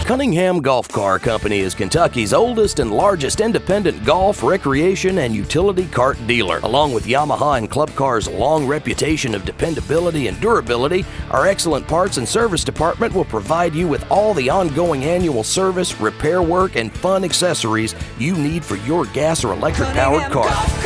Cunningham Golf Car Company is Kentucky's oldest and largest independent golf, recreation, and utility cart dealer. Along with Yamaha and Club Car's long reputation of dependability and durability, our excellent parts and service department will provide you with all the ongoing annual service, repair work, and fun accessories you need for your gas or electric-powered car.